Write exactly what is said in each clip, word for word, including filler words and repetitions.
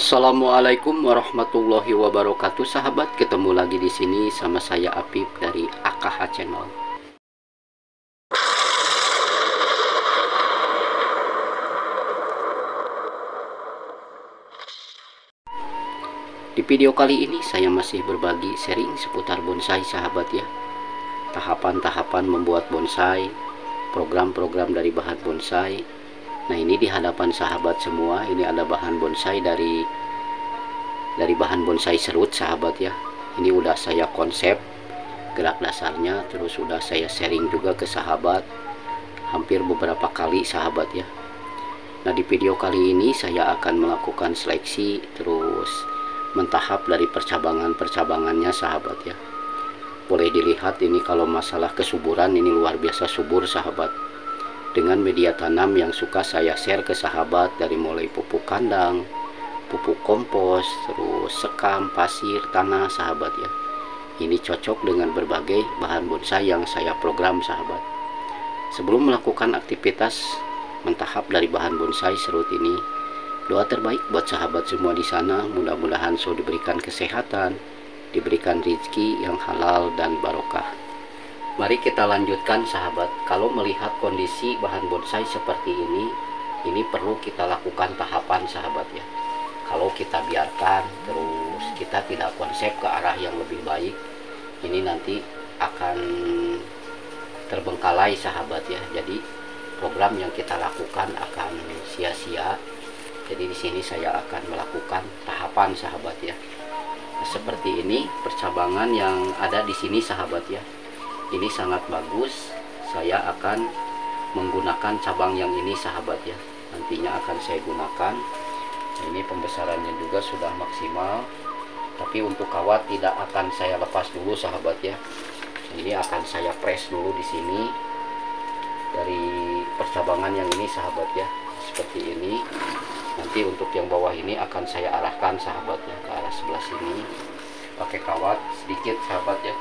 Assalamualaikum warahmatullahi wabarakatuh, sahabat. Ketemu lagi di sini sama saya Apip dari A K H Channel. Di video kali ini saya masih berbagi sharing seputar bonsai, sahabat ya. Tahapan-tahapan membuat bonsai, program-program dari bahan bonsai. Nah, ini di hadapan sahabat semua, ini ada bahan bonsai dari dari bahan bonsai serut, sahabat ya. Ini udah saya konsep gerak dasarnya, terus udah saya sharing juga ke sahabat hampir beberapa kali, sahabat ya. Nah, di video kali ini saya akan melakukan seleksi terus mentahap dari percabangan-percabangannya, sahabat ya. Boleh dilihat ini kalau masalah kesuburan ini luar biasa subur, sahabat. Dengan media tanam yang suka saya share ke sahabat, dari mulai pupuk kandang, pupuk kompos, terus sekam, pasir, tanah, sahabat ya. Ini cocok dengan berbagai bahan bonsai yang saya program, sahabat. Sebelum melakukan aktivitas mentahap dari bahan bonsai serut ini, doa terbaik buat sahabat semua di sana, mudah-mudahan so diberikan kesehatan, diberikan rezeki yang halal dan barokah. Mari kita lanjutkan, sahabat. Kalau melihat kondisi bahan bonsai seperti ini, ini perlu kita lakukan tahapan, sahabat ya. Kalau kita biarkan terus kita tidak konsep ke arah yang lebih baik, ini nanti akan terbengkalai, sahabat ya. Jadi program yang kita lakukan akan sia-sia. Jadi di sini saya akan melakukan tahapan, sahabat ya. Nah, seperti ini percabangan yang ada di sini, sahabat ya. Ini sangat bagus. Saya akan menggunakan cabang yang ini, sahabat ya. Nantinya akan saya gunakan. Ini pembesarannya juga sudah maksimal. Tapi untuk kawat tidak akan saya lepas dulu, sahabat ya. Ini akan saya press dulu di sini dari percabangan yang ini, sahabat ya. Seperti ini. Nanti untuk yang bawah ini akan saya arahkan, sahabat ya, ke arah sebelah sini pakai kawat sedikit, sahabat ya.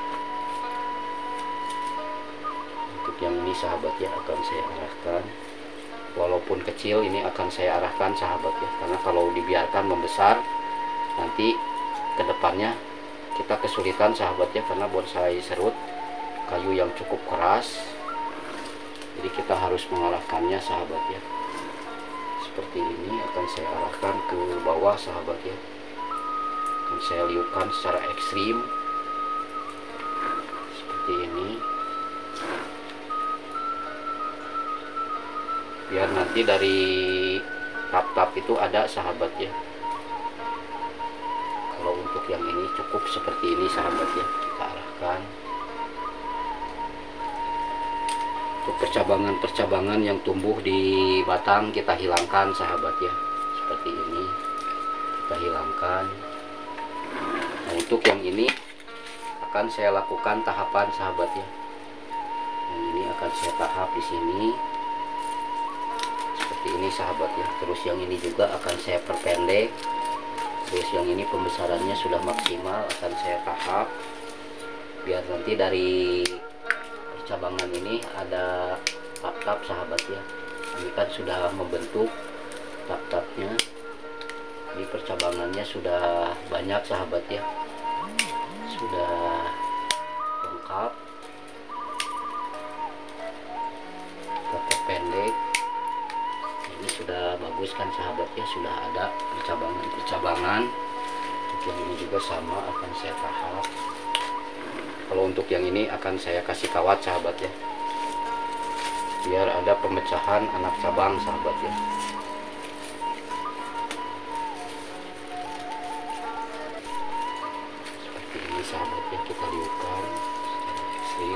Untuk yang ini, sahabat ya, akan saya arahkan. Walaupun kecil ini akan saya arahkan, sahabat ya, karena kalau dibiarkan membesar nanti kedepannya kita kesulitan, sahabat ya, karena bonsai serut kayu yang cukup keras, jadi kita harus mengarahkannya, sahabat ya. Seperti ini akan saya arahkan ke bawah, sahabat ya. Akan saya liupkan secara ekstrim seperti ini, biar nanti dari tap-tap itu ada, sahabat ya. Kalau untuk yang ini cukup seperti ini, sahabat ya, kita arahkan. Untuk percabangan-percabangan yang tumbuh di batang kita hilangkan, sahabat ya. Seperti ini kita hilangkan. Nah, untuk yang ini akan saya lakukan tahapan, sahabat ya. Yang ini akan saya tahap di sini seperti ini, sahabat ya. Terus yang ini juga akan saya perpendek. Terus yang ini pembesarannya sudah maksimal, akan saya tahap biar nanti dari percabangan ini ada tap-tap, sahabat ya. Ini kan sudah membentuk tap-tapnya. Di percabangannya sudah banyak, sahabat ya. Sudah lengkap. Kita pendek. Ini sudah bagus kan, sahabat ya. Sudah ada percabangan-percabangan. Untuk yang ini juga sama akan saya tahap. Kalau untuk yang ini akan saya kasih kawat, sahabat ya, biar ada pemecahan anak cabang, sahabat ya. Seperti ini, sahabat ya, kita liupkan secara ekstrim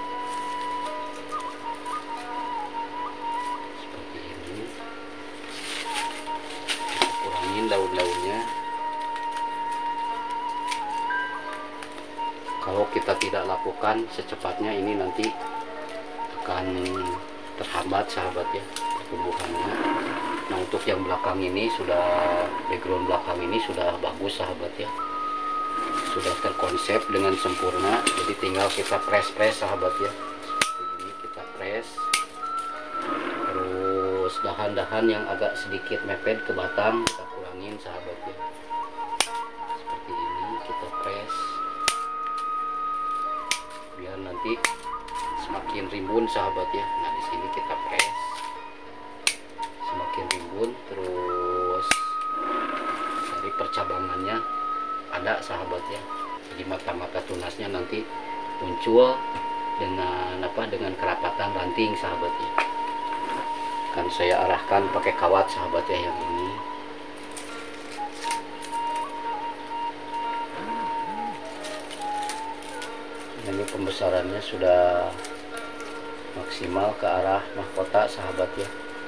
seperti ini. Kita kurangin daun-daunnya. Kalau kita tidak lakukan secepatnya, ini nanti akan terhambat, sahabat ya, pertumbuhannya. Nah, untuk yang belakang ini sudah, background belakang ini sudah bagus, sahabat ya. Sudah terkonsep dengan sempurna. Jadi tinggal kita press-press, sahabat ya. Seperti ini kita press. Terus terus dahan-dahan yang agak sedikit mepet ke batang kita kurangin sahabat ya. Seperti ini kita press biar nanti semakin rimbun sahabat ya. Nah di sini kita press semakin rimbun, terus dari percabangannya ada sahabat ya. Jadi mata-mata tunasnya nanti muncul dengan apa dengan kerapatan ranting sahabat ya. Kan saya arahkan pakai kawat sahabat ya yang ini. Ini pembesarannya sudah maksimal ke arah mahkota sahabat ya.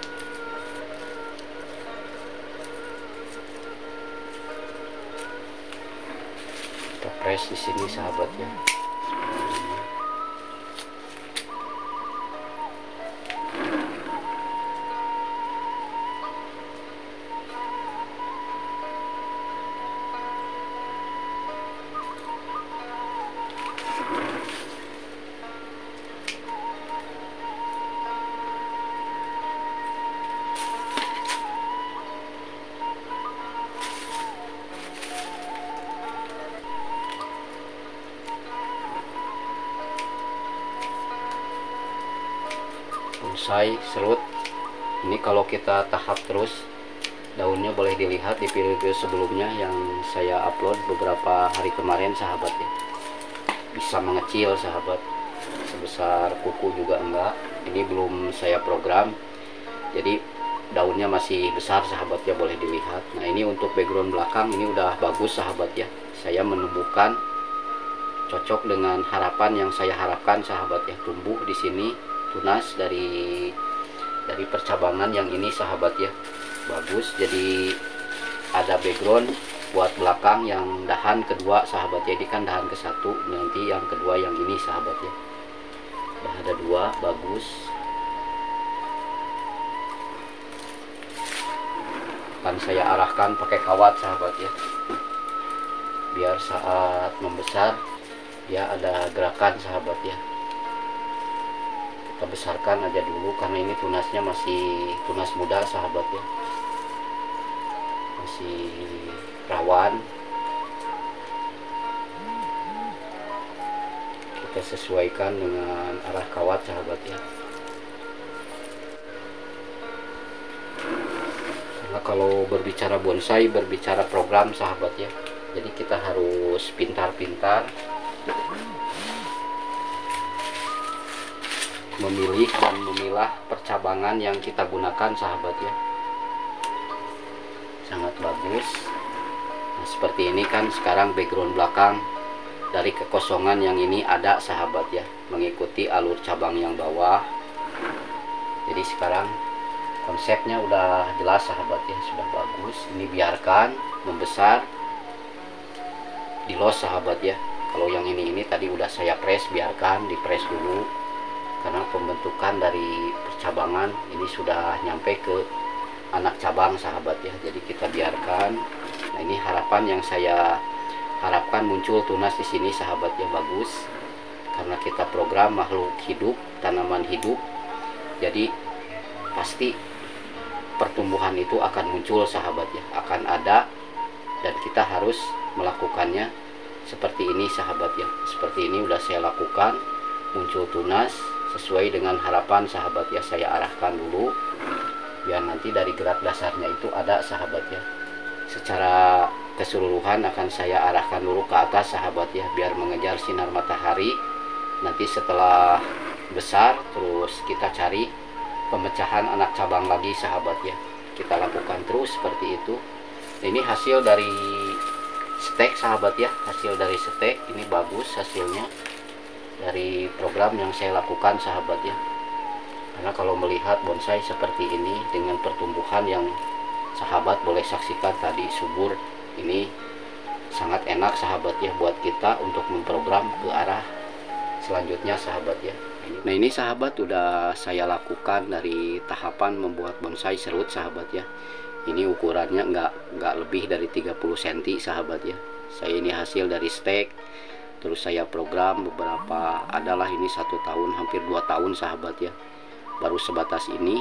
Kita press di sini sahabat ya. Bonsai serut ini kalau kita tahap terus daunnya boleh dilihat di video sebelumnya yang saya upload beberapa hari kemarin sahabat ya. Bisa mengecil sahabat, sebesar kuku juga enggak. Ini belum saya program, jadi daunnya masih besar sahabat ya, boleh dilihat. Nah ini untuk background belakang ini udah bagus sahabat ya. Saya menumbuhkan cocok dengan harapan yang saya harapkan sahabat ya, tumbuh di sini tunas dari dari percabangan yang ini sahabat ya, bagus. Jadi ada background buat belakang yang dahan kedua sahabat ya. Ini kan dahan ke satu, nanti yang kedua yang ini sahabat ya. Udah ada dua, bagus. Kan saya arahkan pakai kawat sahabat ya, biar saat membesar dia ada gerakan sahabat ya. Kita besarkan aja dulu karena ini tunasnya masih tunas muda sahabat ya, masih rawan. Kita sesuaikan dengan arah kawat sahabat ya. Karena kalau berbicara bonsai berbicara program sahabat ya, jadi kita harus pintar-pintar memilih dan memilah percabangan yang kita gunakan sahabat ya. Sangat bagus. Nah, seperti ini kan sekarang background belakang dari kekosongan yang ini ada sahabat ya, mengikuti alur cabang yang bawah. Jadi sekarang konsepnya udah jelas sahabat ya, sudah bagus. Ini biarkan membesar, di los sahabat ya. Kalau yang ini ini tadi udah saya press, biarkan di press dulu karena pembentukan dari percabangan ini sudah nyampe ke anak cabang sahabat ya. Jadi kita biarkan. Nah ini harapan yang saya harapkan muncul tunas di sini sahabat ya, bagus. Karena kita program makhluk hidup, tanaman hidup, jadi pasti pertumbuhan itu akan muncul sahabat ya, akan ada, dan kita harus melakukannya seperti ini sahabat ya. Seperti ini udah saya lakukan, muncul tunas sesuai dengan harapan sahabat ya. Saya arahkan dulu biar nanti dari gerak dasarnya itu ada sahabat ya. Secara keseluruhan akan saya arahkan dulu ke atas sahabat ya, biar mengejar sinar matahari. Nanti setelah besar terus kita cari pemecahan anak cabang lagi sahabat ya. Kita lakukan terus seperti itu. Ini hasil dari stek sahabat ya, hasil dari stek ini bagus hasilnya dari program yang saya lakukan sahabat ya. Karena kalau melihat bonsai seperti ini dengan pertumbuhan yang sahabat boleh saksikan tadi subur, ini sangat enak sahabat ya buat kita untuk memprogram ke arah selanjutnya sahabat ya. Nah ini sahabat udah saya lakukan dari tahapan membuat bonsai serut sahabat ya. Ini ukurannya nggak nggak lebih dari tiga puluh sentimeter sahabat ya. Saya ini hasil dari stek, terus saya program beberapa, adalah ini satu tahun hampir dua tahun sahabat ya, baru sebatas ini.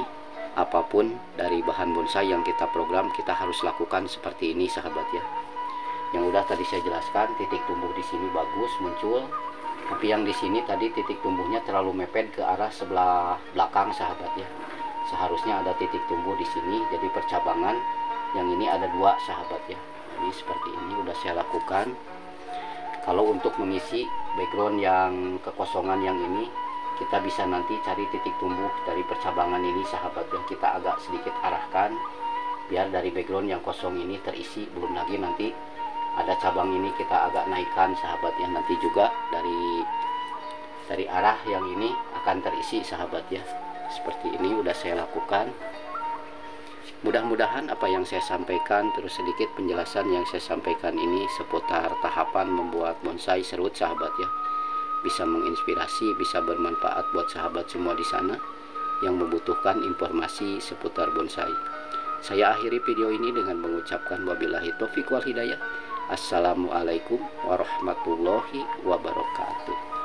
apapun dari bahan bonsai yang kita program, kita harus lakukan seperti ini sahabat ya. Yang udah tadi saya jelaskan, titik tumbuh di sini bagus muncul, tapi yang di sini tadi titik tumbuhnya terlalu mepet ke arah sebelah belakang sahabat ya. Seharusnya ada titik tumbuh di sini, jadi percabangan yang ini ada dua sahabat ya. Ini seperti ini udah saya lakukan. Kalau untuk mengisi background yang kekosongan yang ini, kita bisa nanti cari titik tumbuh dari percabangan ini sahabat yang kita agak sedikit arahkan biar dari background yang kosong ini terisi. Belum lagi nanti ada cabang ini kita agak naikkan sahabat ya, nanti juga dari dari arah yang ini akan terisi sahabat ya. Seperti ini udah saya lakukan. Mudah-mudahan apa yang saya sampaikan, terus sedikit penjelasan yang saya sampaikan ini seputar tahapan membuat bonsai serut sahabat ya, bisa menginspirasi, bisa bermanfaat buat sahabat semua di sana yang membutuhkan informasi seputar bonsai. Saya akhiri video ini dengan mengucapkan wabillahi taufiq wal hidayah. Assalamualaikum warahmatullahi wabarakatuh.